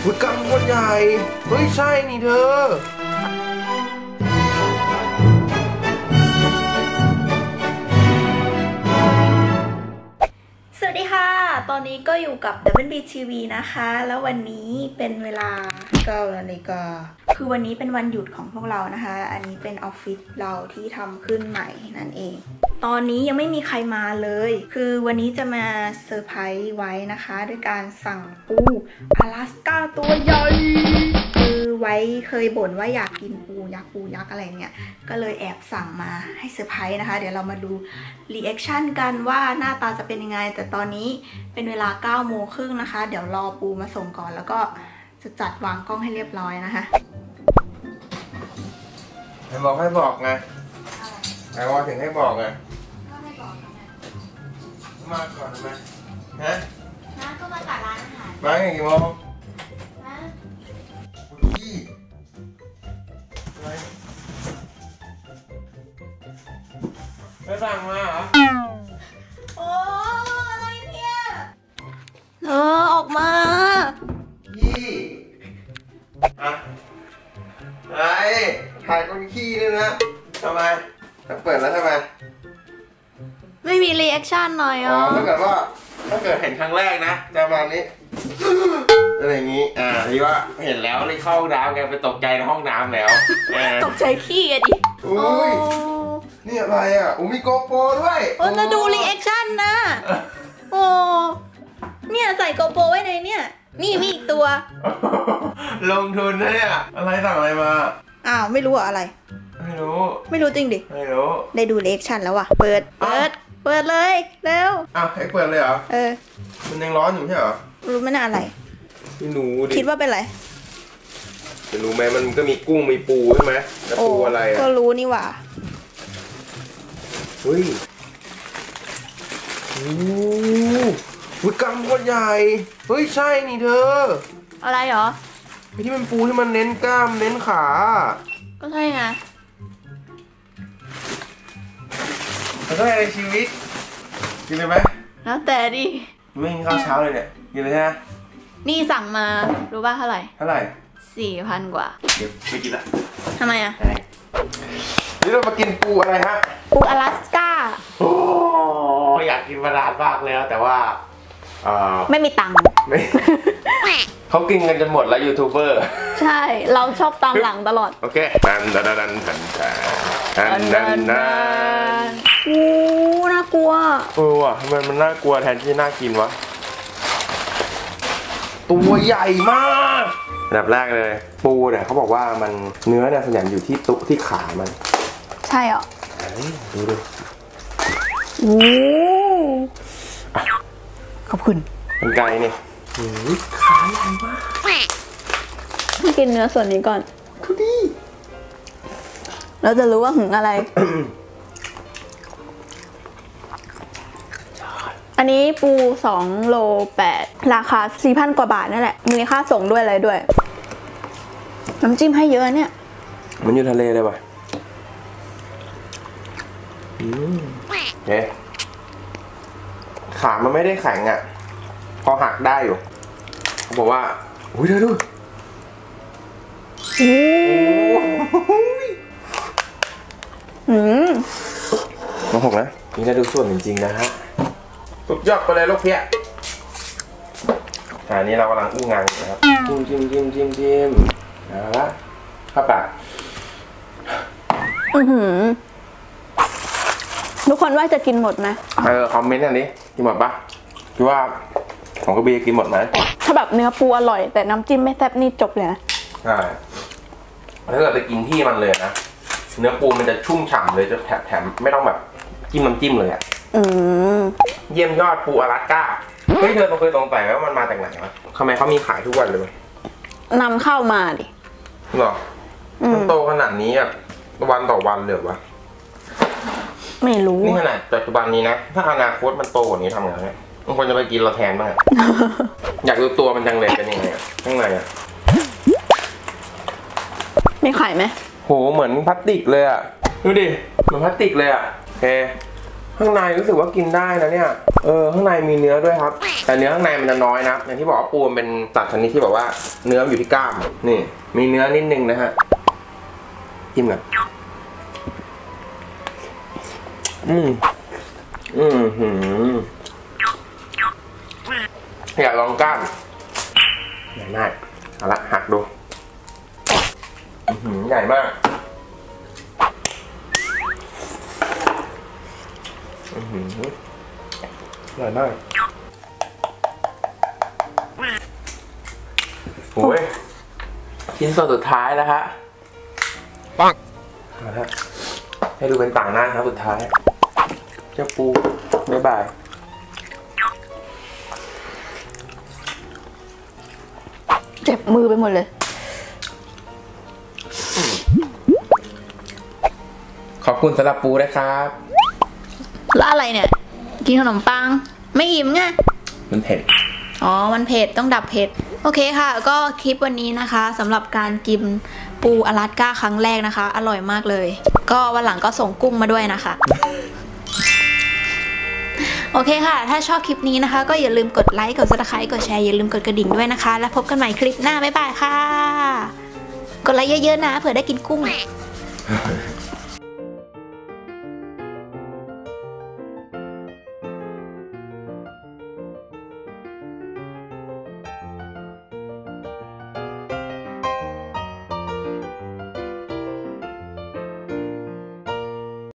อุ๊ยกังวลใหญ่เฮ้ยใช่นี่เธอสวัสดีค่ะตอนนี้ก็อยู่กับ WBTV นะคะแล้ววันนี้เป็นเวลา9 นาฬิกาคือวันนี้เป็นวันหยุดของพวกเรานะคะอันนี้เป็นออฟฟิศเราที่ทำขึ้นใหม่นั่นเองตอนนี้ยังไม่มีใครมาเลยคือวันนี้จะมาเซอร์ไพรส์ไว้นะคะด้วยการสั่งปู阿拉斯ก้าตัวใหญ่คือไว้เคยบ่นว่าอยากกินปูยักษ์อะไรเงี้ยก็เลยแอบสั่งมาให้เซอร์ไพรส์นะคะเดี๋ยวเรามาดูรีแอคชั่นกันว่าหน้าตาจะเป็นยังไงแต่ตอนนี้เป็นเวลา 9:30 นะคะเดี๋ยวรอปูมาส่งก่อนแล้วก็จะจัดวางกล้องให้เรียบร้อยนะคะให้บอกไงไอ้วอถึงให้บอกไงมาก่อนทำไมฮะน้าก็มาจากร้านอาหารมากี่โมงนะพี่อะไรไม่สั่งมาเหรอโอ้อะไรเนี่ยออกมาพี่อะอะไรถ่ายคนขี้ด้วยนะทำไมเปิดแล้วทำไมไม่มีรีแอคชั่นหน่อยอ๋อถ้าเกิดเห็นครั้งแรกนะจะมานี้อะไรอย่างนี้ที่ว่าเห็นแล้วเลยเข้าน้ำแกไปตกใจในห้องน้ำแล้วตกใจขี้อะดิอุ้ยนี่อะไรอ่ะมีโกโปรด้วยจะดูรีแอคชั่นนะโอ้เนี่ยใส่โกโปรไว้ในเนี่ยนี่มีอีกตัวลงทุนนะเนี่ยอะไรสั่งอะไรมาอ้าวไม่รู้อะไรไม่รู้จริงดิไม่รู้ได้ดูรีแอคชั่นแล้วว่ะเปิดเลยเร็วให้เปิดเลยเหรอมันยังร้อนอยู่ใช่เหรอรู้ไม่น่าอะไรไม่รู้ดิคิดว่าเป็นอะไรจะรู้ไหมมันก็มีกุ้งมีปูใช่ไหมแล้วปูอะไรก็รู้นี่หว่าเฮ้ยอุ๊ยกังวลใหญ่เฮ้ยใช่นี่เธออะไรเหรอไอ้ที่มันปูที่มันเน้นกล้ามเน้นขาก็ใช่ไงมันก็ในชีวิตกินเลยไหมแล้วแต่ดิไม่กินข้าวเช้าเลยเนี่ยกินเลยใช่ไหมนี่สั่งมารู้ป่ะเท่าไหร่ 4,000 กว่าเดี๋ยวไม่กินละทำไมอ่ะนี่เรามากินปูอะไรฮะปู阿拉斯ก้าโอ้อยากกินมานานมากแล้วแต่ว่าไม่มีตังค์เขากินกันจนหมดแล้วยูทูบเบอร์ใช่เราชอบตามหลังตลอดโอเคดันน่ากลัวว่ะทำไมมันน่ากลัวแทนที่น่ากินวะตัวใหญ่มากอันดับแรกเลยปูเนี่ยเขาบอกว่ามันเนื้อเนี่ยส่วนใหญ่อยู่ที่ตุ๊ที่ขามันใช่เหรอดูขอบคุณเป็นไก่เนี่ยขาใหญ่มากกินเนื้อส่วนนี้ก่อนทุดีเราจะรู้ว่าหึงอะไร อันนี้ปู2 โล 8ราคา 4,000 กว่าบาทนั่นแหละมีค่าส่งด้วยอะไรด้วยน้ำจิ้มให้เยอะเนี่ยมันอยู่ทะเลเลยป่ะขามันไม่ได้แข็งอ่ะพอหักได้อยู่เขาบอกว่าอุ้ยเดี๋ยวดูมาหกนะนี่ได้ดูส่วนจริงๆนะฮะสุดยอดไปเลยลูกเพี้ยนี่เรากำลังอู้งานอยู่นะครับจิ้มนะฮะข้าวปลาทุกคนว่าจะกินหมดไหมคอมเมนต์อันนี้กินหมดปะคิดว่าของกระเบียกินหมดไหมถ้าแบบเนื้อปูอร่อยแต่น้ำจิ้มไม่แซ่บนี่จบเลยนะใช่ถ้าเกิดไปกินที่มันเลยนะเนื้อปูมันจะชุ่มฉ่ำเลยจะแถมไม่ต้องแบบจิ้มน้ำจิ้มเลยอ่ะเยี่ยมยอดปู阿拉斯ก้าเฮ้ยเธอเคยสงสัยไหมว่ามันมาจากไหนวะทำไมเขามีขายทุกวันเลยนำเข้ามาดิหรอมันโตขนาดนี้อ่ะวันต่อวันเลยวะไม่รู้นี่ขนาดปัจจุบันนี้นะถ้าอนาคตมันโตกว่านี้ทำไงบางคนจะไปกินเราแทนบ้างอยากดูตัวมันจังเลยเป็นยังไงข้างในอ่ะมีไข่ไหมโหเหมือนพลาสติกเลยอ่ะดูดิเหมือนพลาสติกเลยอ่ะโอเคข้างในรู้สึกว่ากินได้นะเนี่ยข้างในมีเนื้อด้วยครับแต่เนื้อข้างในมันจะน้อยนะอย่างที่บอกว่าปูมันเป็นสัตว์ชนิดที่แบบว่าเนื้ออยู่ที่กล้ามนี่มีเนื้อนิดนึงนะฮะจิ้มกันอยากลองกล้ามใหญ่มากเอาละหักดูใหญ่มากอร่อยมากโอ้ยชิ้นส่วนสุดท้ายแล้วฮะปังมาฮะให้ดูเป็นต่างหน้าครับสุดท้ายเจ้าปูบ๊ายบายเจ็บมือไปหมดเลยขอบคุณสำหรับปูนะครับแล้วอะไรเนี่ยกินขนมปังไม่อิ่มไงมันเผ็ดอ๋อมันเผ็ดต้องดับเผ็ดโอเคค่ะก็คลิปวันนี้นะคะสำหรับการกินปูอลาสก้าครั้งแรกนะคะอร่อยมากเลยก็วันหลังก็ส่งกุ้งมาด้วยนะคะโอเคค่ะถ้าชอบคลิปนี้นะคะก็อย่าลืมกดไลค์กด Subscribe กดแชร์อย่าลืมกดกระดิ่งด้วยนะคะแล้วพบกันใหม่คลิปหน้าบ๊ายบายค่ะกดไลค์เยอะๆนะเผื่อได้กินกุ้ง